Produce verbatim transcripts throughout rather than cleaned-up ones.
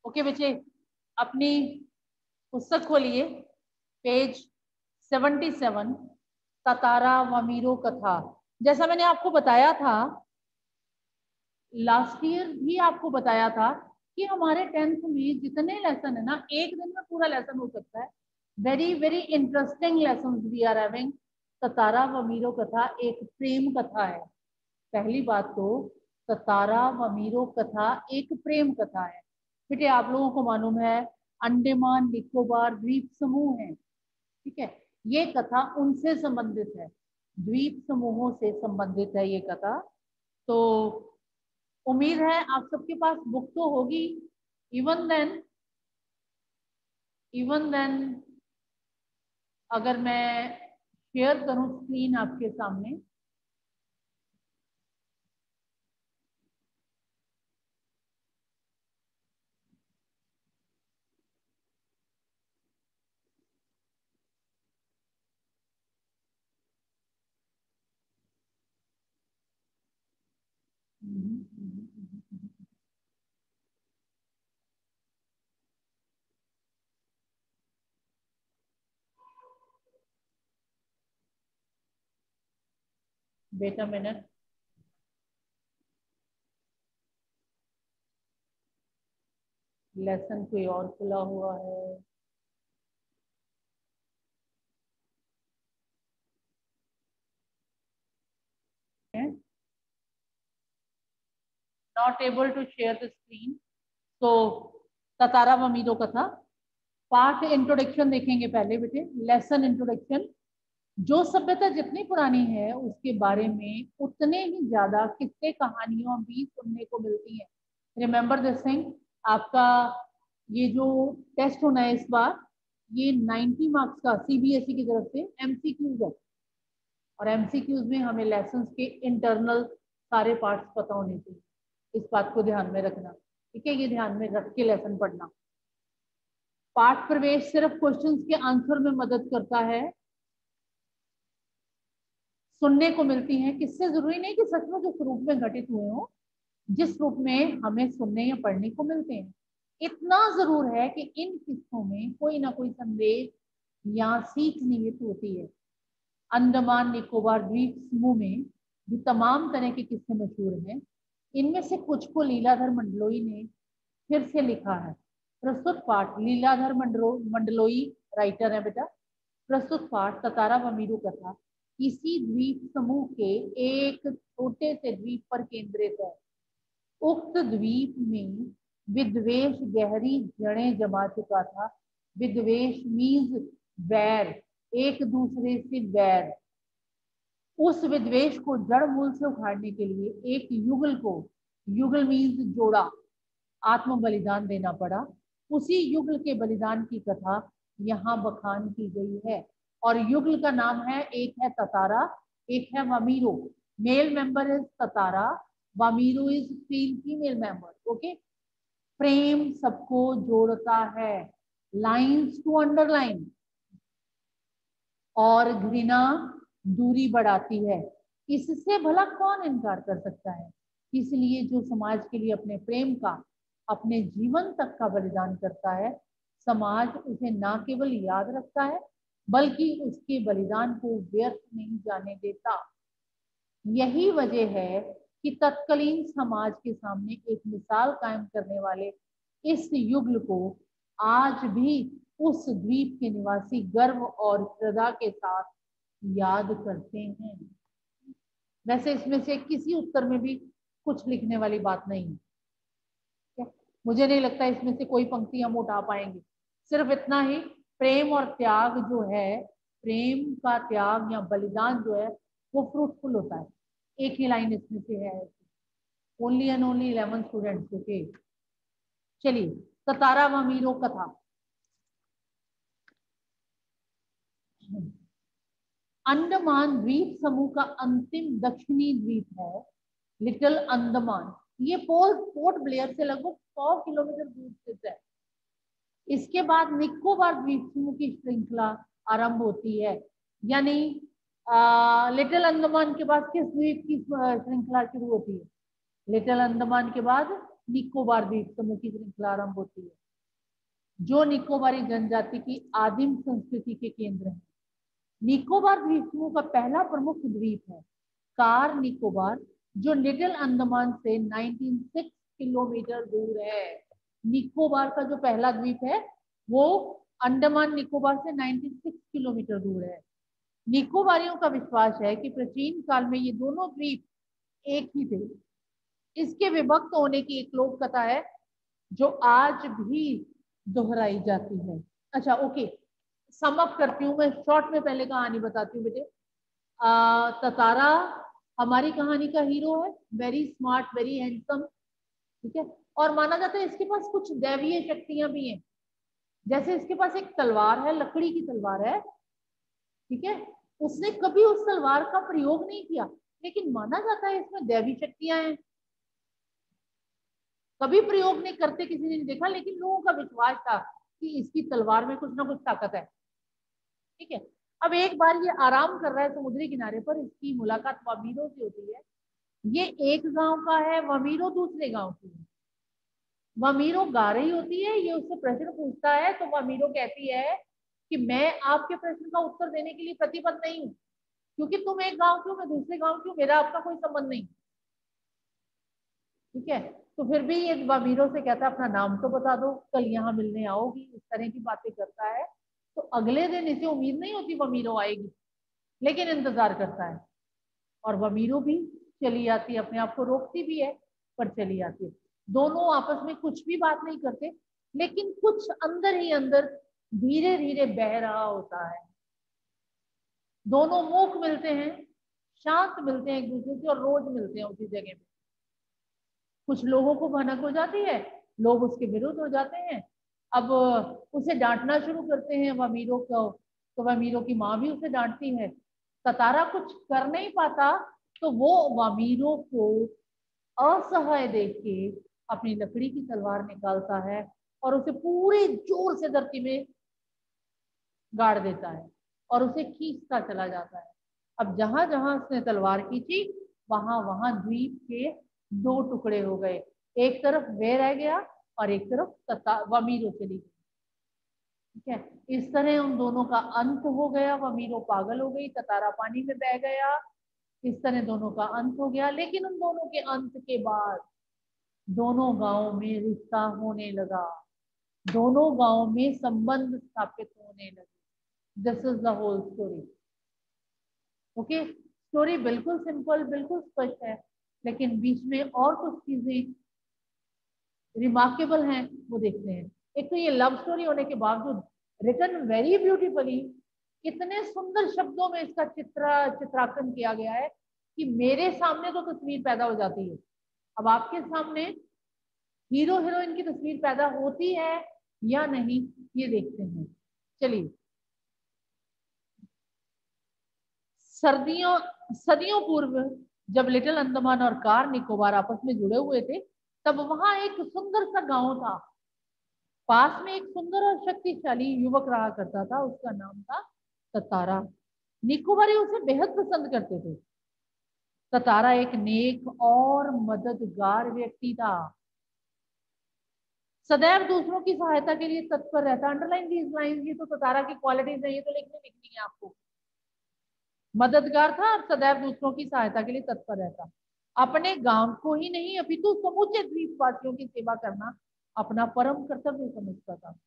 Okay बच्चे, अपनी पुस्तक खोलिए, page seventy seven, Tatara Vamiro कथा। जैसा मैंने आपको बताया था लास्ट ईयर भी आपको बताया था कि हमारे टेंथ में जितने लेसन है ना, एक दिन में पूरा लेसन हो सकता है। Very very interesting lesson we are having. Tatara Vamiro कथा एक प्रेम कथा है। पहली बात तो ततारा वमीरो कथा एक प्रेम कथा है। बेटे आप लोगों को मालूम है अंडमान निकोबार द्वीप समूह है, ठीक है, ये कथा उनसे संबंधित है, द्वीप समूहों से संबंधित है ये कथा। तो उम्मीद है आप सबके पास बुक तो होगी। इवन देन इवन देन अगर मैं शेयर करूं स्क्रीन आपके सामने, बेटा मिनट, लेसन कोई और खुला हुआ है। Not able to share the screen. तो ततारा वमीरो कथा पार्ट इंट्रोडक्शन देखेंगे पहले बेटे, लेसन इंट्रोडक्शन। जो सभ्यता जितनी पुरानी है उसके बारे में उतने ही ज्यादा किस्से कहानियों भी सुनने को मिलती है। रिमेम्बर दिस थिंग, आपका ये जो टेस्ट होना है इस बार, ये नब्बे मार्क्स का सीबीएसई की तरफ से एमसीक्यूज है, और एमसीक्यूज में हमें लेसन्स के इंटरनल सारे पार्ट्स पता होने चाहिए। इस बात को ध्यान में रखना, ठीक है, ये ध्यान में रख के लेसन पढ़ना। पाठ प्रवेश सिर्फ क्वेश्चंस के आंसर में मदद करता है, सुनने को मिलती हैं किससे, जरूरी नहीं कि सचमुच उस रूप में घटित हुए हो जिस रूप में हमें सुनने या पढ़ने को मिलते हैं। इतना जरूर है कि इन किस्सों में कोई ना कोई संदेश या सीख निहित होती है। अंडमान निकोबार द्वीप समूह में जो तमाम तरह के किस्से मशहूर हैं, इनमें से कुछ को लीलाधर मंडलोई ने फिर से लिखा है। प्रस्तुत पाठ, लीलाधर मंडलो मंडलोई राइटर है बेटा। प्रस्तुत पाठ ततारा वमीरो कथा इसी द्वीप समूह के एक छोटे से द्वीप पर केंद्रित है। उक्त द्वीप में विद्वेष गहरी जड़ें जमा चुका था। विद्वेष मीन्स वैर, एक दूसरे से वैर। उस विद्वेष को जड़ मूल से उखाड़ने के लिए एक युगल को, युगल मीन्स जोड़ा, आत्म बलिदान देना पड़ा। उसी युगल के बलिदान की कथा यहाँ बखान की गई है, और युगल का नाम है, एक है ततारा, एक है Vamiro. Male member is Tatara, Vamiro is female member. Okay, प्रेम सबको जोड़ता है, लाइंस टू अंडरलाइन, और घृणा दूरी बढ़ाती है। इससे भला कौन इनकार कर सकता है। इसलिए जो समाज के लिए अपने प्रेम का, अपने जीवन तक का बलिदान करता है, समाज उसे न केवल याद रखता है बल्कि उसके बलिदान को व्यर्थ नहीं जाने देता। यही वजह है कि तत्कालीन समाज के सामने एक मिसाल कायम करने वाले इस युगल को आज भी उस द्वीप के निवासी गर्व और श्रद्धा के साथ याद करते हैं। वैसे इसमें से किसी उत्तर में भी कुछ लिखने वाली बात नहीं है, मुझे नहीं लगता इसमें से कोई पंक्ति हम उठा पाएंगे। सिर्फ इतना ही, प्रेम और त्याग जो है, प्रेम का त्याग या बलिदान जो है वो फ्रूटफुल होता है। एक ही लाइन इसमें से है, only and only eleven students. Okay, चलिए ततारा वमीरो कथा। अंडमान द्वीप समूह का अंतिम दक्षिणी द्वीप है लिटिल अंडमान। ये पोर्ट पोर्ट ब्लेयर से लगभग सौ किलोमीटर दूर स्थित है। इसके बाद निकोबार द्वीप समूह की श्रृंखला आरंभ होती है, यानी लिटिल अंडमान के बाद किस द्वीप की श्रृंखला शुरू होती है? लिटिल अंडमान के बाद निकोबार द्वीप समूह की श्रृंखला आरंभ होती है, जो निकोबारी जनजाति की आदिम संस्कृति के केंद्र है। निकोबार द्वीप समूह का पहला प्रमुख द्वीप है कार निकोबार, जो लिटिल अंडमान से छियानवे किलोमीटर दूर है। निकोबार का जो पहला द्वीप है वो अंडमान निकोबार से छियानवे किलोमीटर दूर है। निकोबारियों का विश्वास है कि प्राचीन काल में ये दोनों द्वीप एक ही थे। इसके विभक्त होने की एक लोक कथा है जो आज भी दोहराई जाती है। अच्छा ओके, सम अप करती हूँ मैं शॉर्ट में, पहले कहानी बताती हूँ बेटे। ततारा हमारी कहानी का हीरो है, वेरी स्मार्ट, वेरी हैंडसम, ठीक है, और माना जाता है इसके पास कुछ दैवीय शक्तियां भी हैं। जैसे इसके पास एक तलवार है, लकड़ी की तलवार है, ठीक है, उसने कभी उस तलवार का प्रयोग नहीं किया, लेकिन माना जाता है इसमें दैवी शक्तियां हैं। कभी प्रयोग नहीं करते किसी ने नहीं देखा, लेकिन लोगों का विश्वास था कि इसकी तलवार में कुछ ना कुछ ताकत है, ठीक है। अब एक बार ये आराम कर रहा है समुद्री किनारे पर, इसकी मुलाकात वामीरो से होती है। ये एक गांव का है, वामीरो दूसरे गांव की है। वामीरो गा रही होती है, ये उससे प्रश्न पूछता है, तो वामीरो कहती है कि मैं आपके प्रश्न का उत्तर देने के लिए प्रतिबद्ध नहीं हूँ, क्योंकि तुम एक गांव की हो, मैं दूसरे गांव की हूँ, मेरा आपका कोई संबंध नहीं, ठीक है। तो फिर भी ये वामीरो से कहता है अपना नाम तो बता दो, कल यहाँ मिलने आओगी, इस तरह की बातें करता है। तो अगले दिन इसे उम्मीद नहीं होती वामीरो आएगी, लेकिन इंतजार करता है, और वामीरो भी चली आती है, अपने आप को रोकती भी है पर चली आती है। दोनों आपस में कुछ भी बात नहीं करते, लेकिन कुछ अंदर ही अंदर धीरे धीरे बह रहा होता है। दोनों मूक मिलते हैं, शांत मिलते हैं एक दूसरे से, और रोज मिलते हैं उसी जगह पे। कुछ लोगों को भनक हो जाती है, लोग उसके विरुद्ध हो जाते हैं। अब उसे डांटना शुरू करते हैं वामीरो को, तो वामीरो की माँ भी उसे डांटती है। ततारा कुछ कर नहीं पाता, तो वो वामीरो को असहाय देख के अपनी लकड़ी की तलवार निकालता है और उसे पूरे जोर से धरती में गाड़ देता है और उसे खींचता चला जाता है। अब जहां जहां उसने तलवार खींची, वहां वहां द्वीप के दो टुकड़े हो गए, एक तरफ वे रह गया और एक तरफ तता वामीरो चली गई, ठीक है। इस तरह उन दोनों का अंत हो गया, वामीरो पागल हो गई, ततारा पानी में बह गया, इस तरह दोनों का अंत हो गया। लेकिन उन दोनों के अंत के बाद दोनों गांवों में रिश्ता होने लगा, दोनों गांवों में संबंध स्थापित होने लगे। This is the whole story. Okay, story बिल्कुल सिंपल, बिल्कुल स्पष्ट है, लेकिन बीच में और कुछ चीजें रिमार्केबल हैं, वो देखते हैं। एक तो ये लव स्टोरी होने के बावजूद रिटन वेरी ब्यूटीफुली, इतने सुंदर शब्दों में इसका चित्र चित्रांकन किया गया है कि मेरे सामने तो तस्वीर पैदा हो जाती है। अब आपके सामने हीरो हीरोइन की तस्वीर पैदा होती है या नहीं, ये देखते हैं। चलिए, सर्दियों सदियों पूर्व जब लिटिल अंडमान और कार निकोबार आपस में जुड़े हुए थे, तब वहां एक सुंदर सा गांव था। पास में एक सुंदर और शक्तिशाली युवक रहा करता था, उसका नाम था ततारा। निकोबारी उसे बेहद पसंद करते थे। ततारा एक नेक और मददगार व्यक्ति था, सदैव दूसरों की सहायता के लिए तत्पर रहता। अंडरलाइन दीज लाइंस, ये तो ततारा की क्वालिटीज है, ये तो लिखने लिखनी है आपको। मददगार था और सदैव दूसरों की सहायता के लिए तत्पर रहता। अपने गांव को ही नहीं अपितु समूचे द्वीपवासियों की सेवा करना अपना परम कर्तव्य समझता था।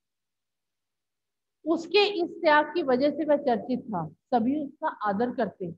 उसके इस त्याग की वजह से वह चर्चित था, सभी उसका आदर करते,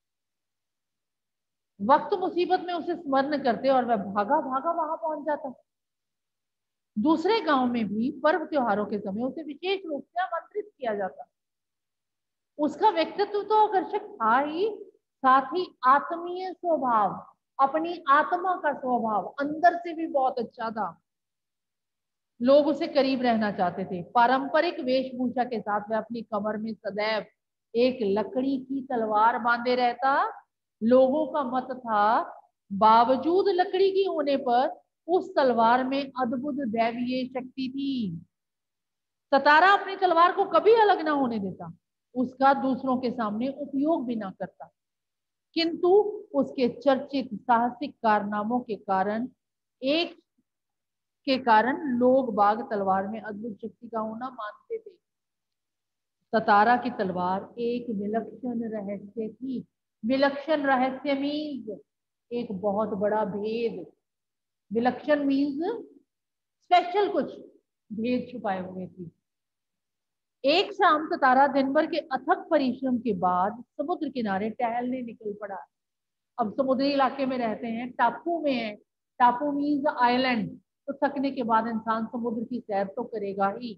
वक्त मुसीबत में उसे स्मरण करते और वह भागा भागा वहां पहुंच जाता। दूसरे गांव में भी पर्व त्योहारों के समय उसे विशेष रूप से आमंत्रित किया जाता। उसका व्यक्तित्व तो आकर्षक था ही, साथ ही आत्मीय स्वभाव, अपनी आत्मा का स्वभाव अंदर से भी बहुत अच्छा था। लोग उसे करीब रहना चाहते थे। पारंपरिक वेशभूषा के साथ वह अपनी कमर में सदैव एक लकड़ी की तलवार बांधे रहता। लोगों का मत था, बावजूद लकड़ी की होने पर उस तलवार में अद्भुत दैवीय शक्ति थी। ततारा अपनी तलवार को कभी अलग ना होने देता, उसका दूसरों के सामने उपयोग भी ना करता, किंतु उसके चर्चित साहसिक कारनामों के कारण एक के कारण लोग बाग तलवार में अद्भुत शक्ति का होना मानते थे। ततारा की तलवार एक विलक्षण रहस्य थी। विलक्षण रहस्य मीन्स एक बहुत बड़ा भेद। विलक्षण मीन्स स्पेशल, कुछ भेद छुपाए हुए थी। एक शाम ततारा दिन भर के अथक परिश्रम के बाद समुद्र किनारे टहलने निकल पड़ा। अब समुद्री इलाके में रहते हैं, टापू में है, टापू मीन्स आइलैंड, तो थकने के बाद इंसान समुद्र की सैर तो करेगा ही।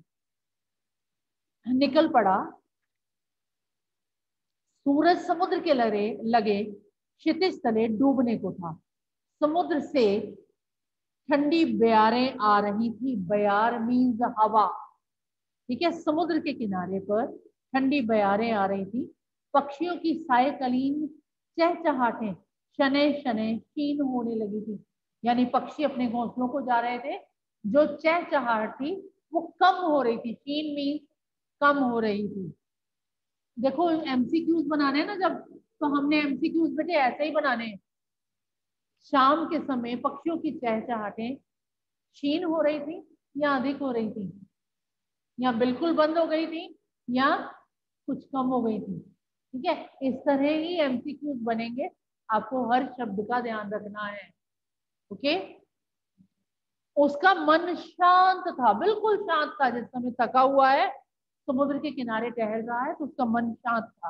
निकल पड़ा। सूरज समुद्र के लगे लगे क्षितिज तले डूबने को था। समुद्र से ठंडी बयारें आ रही थी। बयार मीन्स हवा, ठीक है। समुद्र के किनारे पर ठंडी बयारें आ रही थी। पक्षियों की सायकलीन चहचहाटें शनै शनै क्षीण होने लगी थी। यानी पक्षी अपने घोंसलों को जा रहे थे। जो चहचहाट थी वो कम हो रही थी। क्षीण मीन्स कम हो रही थी। देखो एमसीक्यूज बनाने हैं ना जब, तो हमने एमसीक्यूज बेटे ऐसे ही बनाने हैं। शाम के समय पक्षियों की चहचहाटें क्षीण हो रही थी या अधिक हो रही थी, या बिल्कुल बंद हो गई थी या कुछ कम हो गई थी, ठीक है। इस तरह ही एमसीक्यूज बनेंगे, आपको हर शब्द का ध्यान रखना है, ओके। उसका मन शांत था, बिल्कुल शांत था। जिस समय थका हुआ है, समुद्र के किनारे टहल रहा है, तो उसका मन शांत था।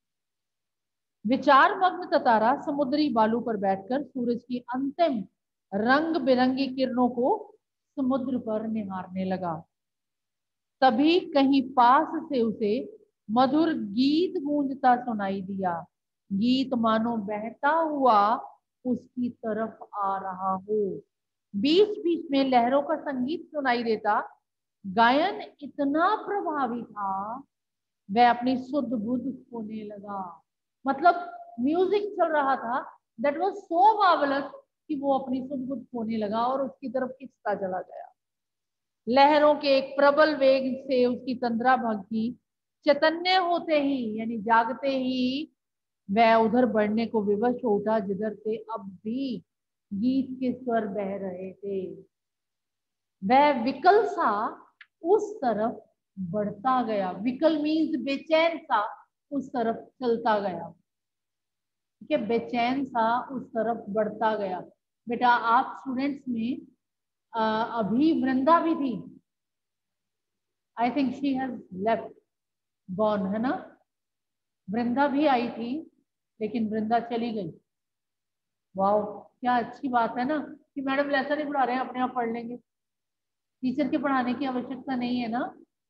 विचार मग्न ततारा समुद्री बालू पर बैठकर सूरज की अंतिम रंग बिरंगी किरणों को समुद्र पर निहारने लगा। तभी कहीं पास से उसे मधुर गीत गूंजता सुनाई दिया। गीत मानो बहता हुआ उसकी तरफ आ रहा हो। बीच बीच में लहरों का संगीत सुनाई देता। गायन इतना प्रभावी था, वह अपनी सुध बुध खोने लगा। मतलब म्यूजिक चल रहा था, दैट वाज सो मार्वलस कि वो अपनी सुध बुध खोने लगा और उसकी तरफ खिंचता चला गया। लहरों के एक प्रबल वेग से उसकी तंद्रा भक्ति चैतन्य होते ही, यानी जागते ही, वह उधर बढ़ने को विवश हो उठा जिधर से अब भी गीत के स्वर बह रहे थे। वह विकल सा उस तरफ बढ़ता गया। विकल मीन्स बेचैन सा उस तरफ चलता गया, ठीक है। बेचैन सा उस तरफ बढ़ता गया। बेटा आप स्टूडेंट्स में आ, अभी वृंदा भी थी, I think she has left, gone, है ना। वृंदा भी आई थी लेकिन वृंदा चली गई। वाओ, क्या अच्छी बात है ना कि मैडम लेसन नहीं पढ़ा रहे हैं, अपने आप पढ़ लेंगे, टीचर के पढ़ाने की आवश्यकता नहीं है ना।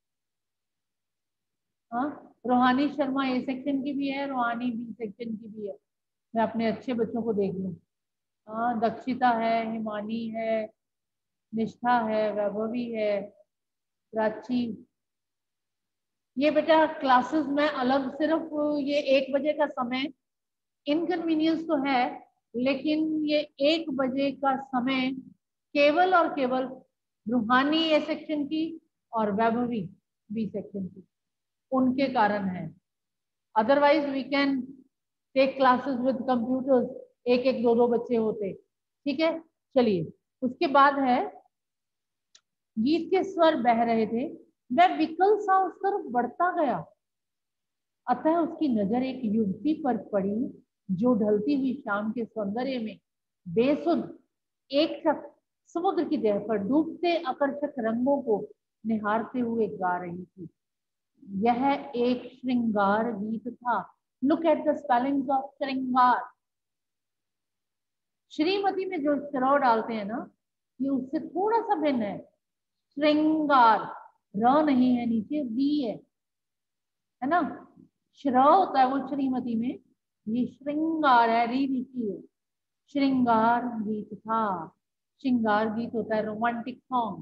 हाँ, रोहानी शर्मा ए सेक्शन की भी है, रोहानी बी सेक्शन की भी है। मैं अपने अच्छे बच्चों को देख लूं। हाँ, दक्षिता है, हिमानी है, निष्ठा है, वैभवी है, प्राची। ये बेटा क्लासेस में अलग, सिर्फ ये एक बजे का समय इनकन्वीनियंस तो है, लेकिन ये एक बजे का समय केवल और केवल रूहानी ए सेक्शन की और वैभवी बी सेक्शन की, उनके कारण है। Otherwise we can take classes with computers, एक एक दो दो बच्चे होते, ठीक है। चलिए, उसके बाद है गीत के स्वर बह रहे थे। वह विकल सा उस तरफ बढ़ता गया। अतः उसकी नजर एक युवती पर पड़ी जो ढलती हुई शाम के सौंदर्य में बेसुध एक समुद्र की देह पर डूबते आकर्षक रंगों को निहारते हुए गा रही थी। यह एक श्रृंगार गीत था। Look at the spellings of श्रृंगार। श्रीमती में जो श्रव डालते हैं ना, ये उससे थोड़ा सा भिन्न है। श्रृंगार र नहीं है, नीचे वी है, है ना। श्रव होता है वो श्रीमती में, ये श्रृंगार है, री ऋषि है। श्रृंगार गीत था। श्रृंगार गीत होता है romantic song,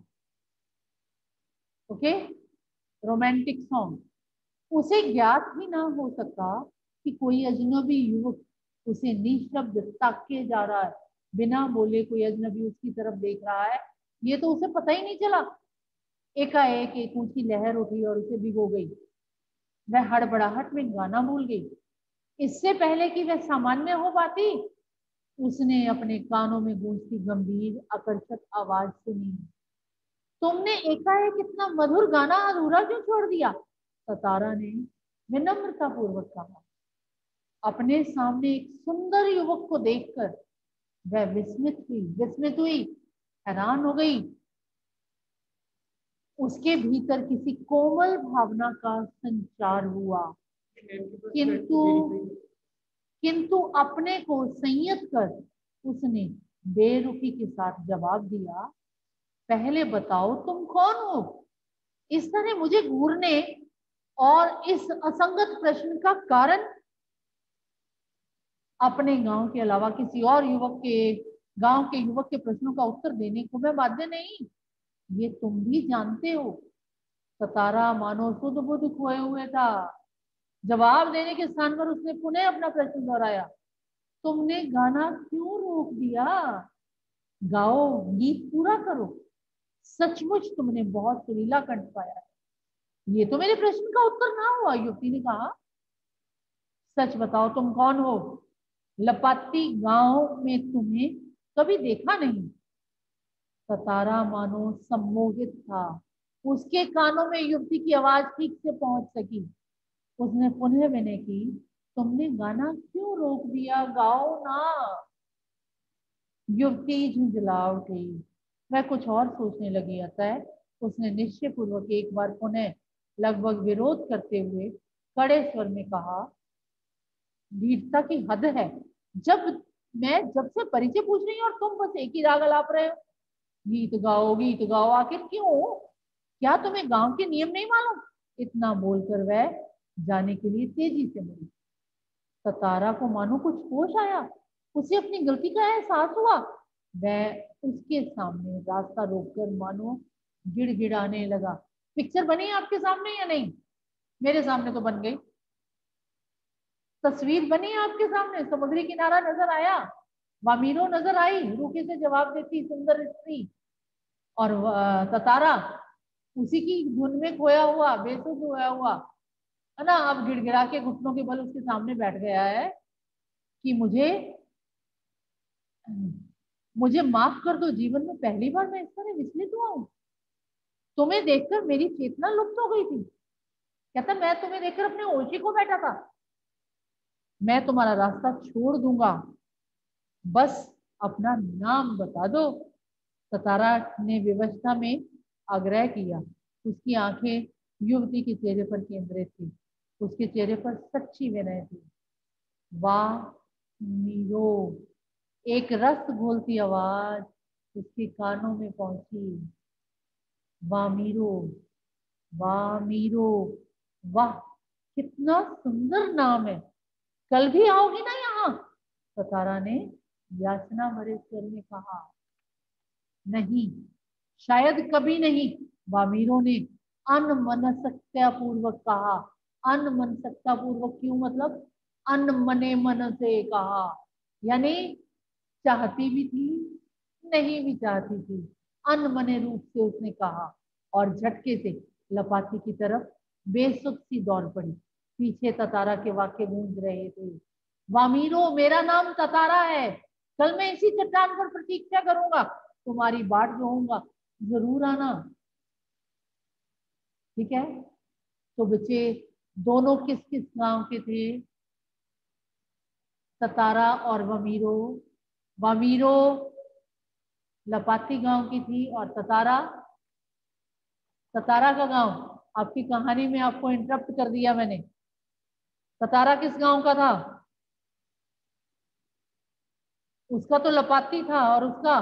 okay, romantic song. उसे ज्ञात ही ना हो सका कि कोई अजनबी युवक उसे निशब्द ताके जा रहा है। बिना बोले कोई अजनबी उसकी तरफ देख रहा है, ये तो उसे पता ही नहीं चला। एकाएक एक ऊंची लहर उठी और उसे भिगो गई। वह हड़बड़ाहट में गाना भूल गई। इससे पहले कि वह सामान्य हो पाती, उसने अपने कानों में गूंजती गंभीर आकर्षक आवाज सुनी। तुमने एकाएक इतना मधुर गाना अधूरा क्यों छोड़ दिया? सतारा ने विनम्रता पूर्वक कहा। अपने सामने एक सुंदर युवक को देखकर वह विस्मित हुई विस्मित हुई हैरान हो गई। उसके भीतर किसी कोमल भावना का संचार हुआ, किंतु किंतु अपने को संयत कर उसने बेरुखी के साथ जवाब दिया, पहले बताओ तुम कौन हो? इस तरह मुझे घूरने और इस असंगत प्रश्न का कारण? अपने गांव के अलावा किसी और युवक के गांव के युवक के प्रश्नों का उत्तर देने को मैं बाध्य नहीं, ये तुम भी जानते हो। सतारा मानो सुध बुध खोए हुए था। जवाब देने के स्थान पर उसने पुनः अपना प्रश्न दोहराया, तुमने गाना क्यों रोक दिया? गाओ, गीत पूरा करो। सचमुच तुमने बहुत सुरीला कंठ पाया है। ये तो मेरे प्रश्न का उत्तर ना हुआ, युवती ने कहा। सच बताओ तुम कौन हो? लपाती गांव में तुम्हें कभी देखा नहीं। सतारा मानो सम्मोहित था। उसके कानों में युवती की आवाज ठीक से पहुंच सकी। उसने पुनः विनय की, तुमने गाना क्यों रोक दिया? गाओ ना। युवती झुंझला उठी। वह कुछ और सोचने लगी। अतः उसने निश्चय पूर्वक एक बार पुनः लगभग विरोध करते हुए कड़े स्वर में कहा, धीरता की हद है। जब मैं जब से परिचय पूछ रही हूँ और तुम बस एक ही राग अलाप रहे हो। गीत गाओ गीत गाओ, आखिर क्यों? क्या तुम्हें गांव के नियम नहीं मालूम? इतना बोलकर वह जाने के लिए तेजी से मुड़ी। सतारा को मानो कुछ होश आया। उसे अपनी गलती का एहसास हुआ। वह उसके सामने रास्ता रोककर मानो गिड़गिड़ाने लगा। पिक्चर बनी आपके सामने या नहीं? मेरे सामने तो बन गई। तस्वीर बनी आपके सामने। समुद्री किनारा नजर आया, वामीरो नजर आई, रूखे से जवाब देती सुंदर स्त्री, और सतारा उसी की धुन में खोया हुआ, बेसुध खोया हुआ है ना। अब गिड़गिड़ा के घुटनों के बल उसके सामने बैठ गया है कि मुझे मुझे माफ कर दो, जीवन में पहली बार मैं इस तरह विचलित हुआ हूं। तुम्हें देखकर मेरी चेतना लुप्त हो गई थी। कहता, मैं तुम्हें देखकर अपने ओशी को बैठा था। मैं तुम्हारा रास्ता छोड़ दूंगा, बस अपना नाम बता दो। सतारा ने विवशता में आग्रह किया। उसकी आंखें युवती के चेहरे पर केंद्रित थी। उसके चेहरे पर सच्ची विनय थी। वाह मीरो, एक रस घोलती आवाज उसके कानों में पहुंची। वाह मीरो, वाह मीरो, वाह कितना सुंदर नाम है। कल भी आओगी ना यहाँ? सतारा ने याचना भरे स्वर में कहा। नहीं, शायद कभी नहीं, वामीरो ने अनमनस्कता पूर्वक कहा। अनमनस्कता पूर्वक क्यों? मतलब अनमने मन से कहा, यानी चाहती भी थी, नहीं भी चाहती थी। अनमने रूप से उसने कहा और झटके से लपाती की तरफ बेसुध सी दौड़ पड़ी। पीछे ततारा के वाक्य गूंज रहे थे। वामीरो, मेरा नाम ततारा है। कल मैं इसी चट्टान पर प्रतीक्षा करूंगा, तुम्हारी बाट जोहूंगा, जरूर आना। ठीक है, तो बच्चे दोनों किस किस गांव के थे? ततारा और वमीरो। वमीरो लपाती गांव की थी और ततारा ततारा का गांव। आपकी कहानी में आपको इंटरप्ट कर दिया मैंने। ततारा किस गांव का था? उसका तो लपाती था, और उसका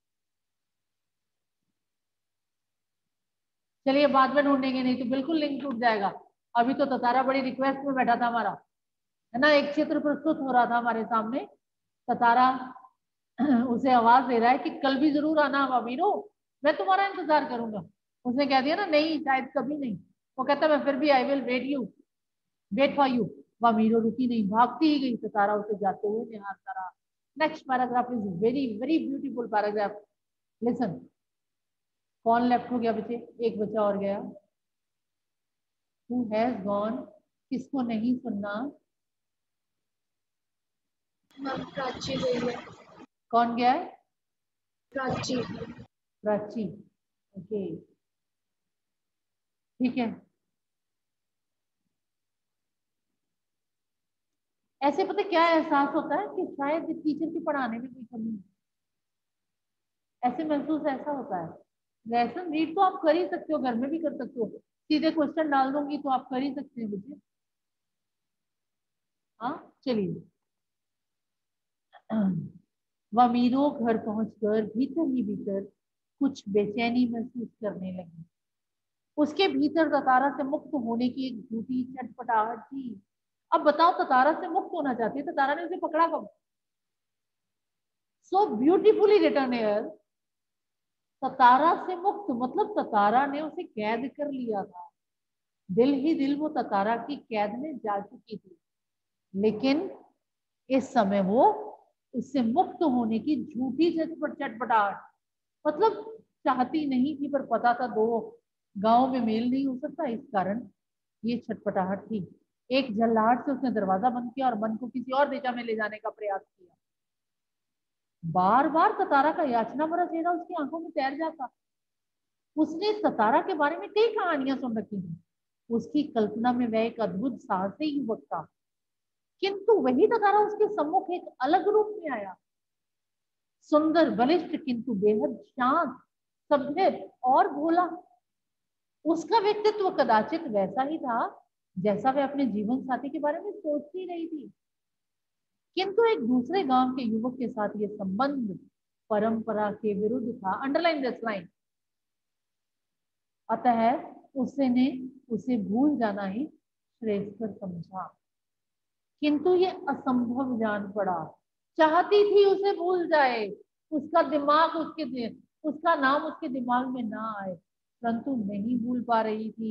चलिए बाद में ढूंढेंगे, नहीं तो बिल्कुल लिंक टूट जाएगा। अभी तो ततारा बड़ी रिक्वेस्ट में बैठा था हमारा, है ना। एक चित्र प्रस्तुत हो रहा था हमारे सामने। ततारा उसे आवाज दे रहा है कि कल भी जरूर आना वमीरो, मैं तुम्हारा इंतजार करूंगा। उसने कह दिया ना, नहीं शायद कभी नहीं। वो कहता, मैं फिर भी I will wait you wait for you. Vamiro रुकी नहीं, भागती ही गई। सतारा उसे जाते हुए निहारता रहा। Next paragraph is very very beautiful paragraph. Listen. कौन लेफ्ट हो गया बच्चे? एक बच्चा और गया। Who has gone? किसको नहीं सुनना? प्राची गई है। कौन गया है? प्राची। प्राची। ओके, ठीक है, ऐसे पता क्या एहसास होता है कि शायद टीचर के पढ़ाने में कोई कमी है, ऐसे महसूस ऐसा होता है। लेसन रीड तो आप कर ही सकते हो, घर में भी कर सकते हो, सीधे क्वेश्चन डाल दूंगी तो आप कर ही सकते हैं बच्चे। हाँ चलिए, वमीरो घर पहुंचकर भीतर ही भीतर कुछ बेचैनी महसूस करने लगी। उसके भीतर ततारा से मुक्त होने की एक झूठी छटपटाहट थी। अब बताओ, ततारा से मुक्त होना चाहती है, ततारा ने उसे पकड़ा कब? So beautifully return air, Tatara से मुक्त मतलब ततारा ने उसे कैद कर लिया था। दिल ही दिल वो ततारा की कैद में जा चुकी थी, लेकिन इस समय वो उससे मुक्त होने की झूठी चटपटाहट, मतलब चाहती नहीं थी, पर पता था दो गांव में मेल नहीं हो सकता, इस कारण ये छटपटाहट थी। एक जल्लाहट से उसने दरवाजा बंद किया और मन को किसी और दिशा में ले जाने का प्रयास किया। बार बार ततारा का याचना भरा चेहरा उसकी आंखों में तैर जाता। उसने ततारा के बारे में कई कहानियां सुन रखी थी। उसकी कल्पना में वह एक अद्भुत साहसी युवक था, किंतु वही ततारा उसके सम्मुख एक अलग रूप में आया। सुंदर, बलिष्ठ, किंतु बेहद शांत, सभ्य और भोला। उसका व्यक्तित्व कदाचित वैसा ही था जैसा वह अपने जीवन साथी के बारे में सोचती रही थी, किंतु एक दूसरे गांव के युवक के साथ यह संबंध परंपरा के विरुद्ध था। Underline this line. अतः उसने उसे भूल जाना ही श्रेष्ठ समझा, किंतु ये असंभव जान पड़ा। चाहती थी उसे भूल जाए, उसका दिमाग उसके दि, उसका नाम उसके दिमाग में ना आए, परंतु नहीं भूल पा रही थी।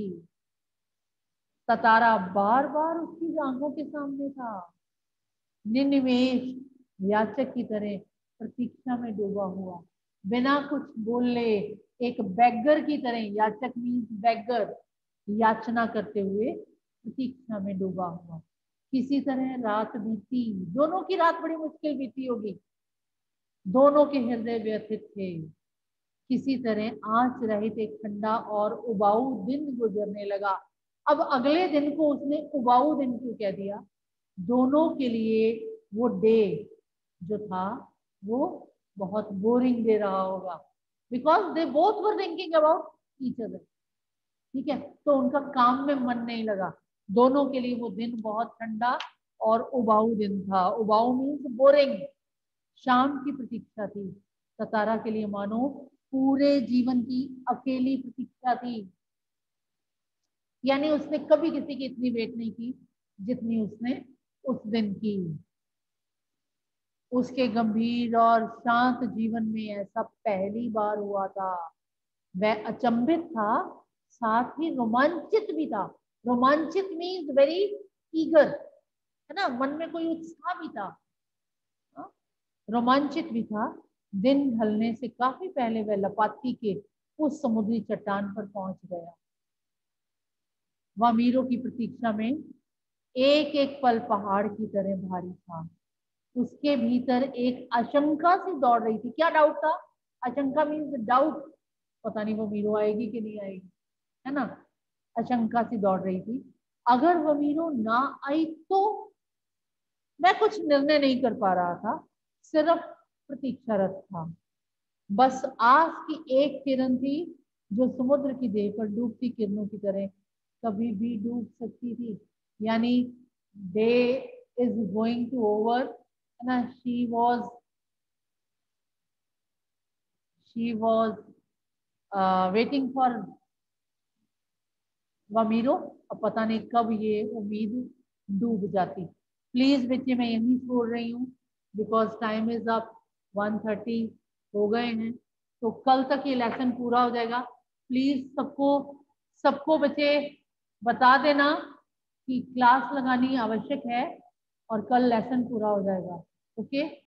ततारा बार बार उसकी आंखों के सामने था, निनिमेष याचक की तरह प्रतीक्षा में डूबा हुआ, बिना कुछ बोले, एक बैगर की तरह। याचक मीन्स बैगर, याचना करते हुए प्रतीक्षा में डूबा हुआ। किसी तरह रात बीती, दोनों की रात बड़ी मुश्किल बीती होगी, दोनों के हृदय व्यथित थे। किसी तरह आंच रहित एक ठंडा और उबाऊ दिन गुजरने लगा। अब अगले दिन को उसने उबाऊ दिन क्यों कह दिया? दोनों के लिए वो डे जो था वो बहुत बोरिंग दे रहा होगा, because they both were thinking about each other. ठीक है, तो उनका काम में मन नहीं लगा। दोनों के लिए वो दिन बहुत ठंडा और उबाऊ दिन था। उबाऊ मीन्स बोरिंग। शाम की प्रतीक्षा थी ततारा के लिए, मानो पूरे जीवन की अकेली प्रतीक्षा थी। यानी उसने कभी किसी की इतनी वेट नहीं की जितनी उसने उस दिन की। उसके गंभीर और शांत जीवन में ऐसा पहली बार हुआ था। वह अचंभित था, साथ ही रोमांचित भी था। रोमांचित मीन्स वेरी ईगर, है ना, मन में कोई उत्साह भी था, रोमांचित भी था। दिन ढलने से काफी पहले वह लपाती के उस समुद्री चट्टान पर पहुंच गया। वामीरों की प्रतीक्षा में एक एक पल पहाड़ की तरह भारी था। उसके भीतर एक आशंका सी दौड़ रही थी। क्या डाउट था? आशंका मीन्स डाउट, पता नहीं वो मीरो आएगी कि नहीं आएगी, है ना। आशंका सी दौड़ रही थी, अगर वो मीरो ना आई तो। मैं कुछ निर्णय नहीं कर पा रहा था, सिर्फ प्रतीक्षारत था। बस आस की एक किरण थी जो समुद्र की देह पर डूबती किरणों की तरह कभी भी डूब सकती थी। यानी day is going to over, है ना। She was she was waiting for Vamiro. अब पता नहीं कब ये उम्मीद डूब जाती। प्लीज बच्चे, मैं यहीं छोड़ रही हूँ, because time is up, one thirty हो गए हैं, तो कल तक ये लेसन पूरा हो जाएगा। प्लीज सबको सबको बच्चे बता देना कि क्लास लगानी आवश्यक है और कल लेसन पूरा हो जाएगा। ओके।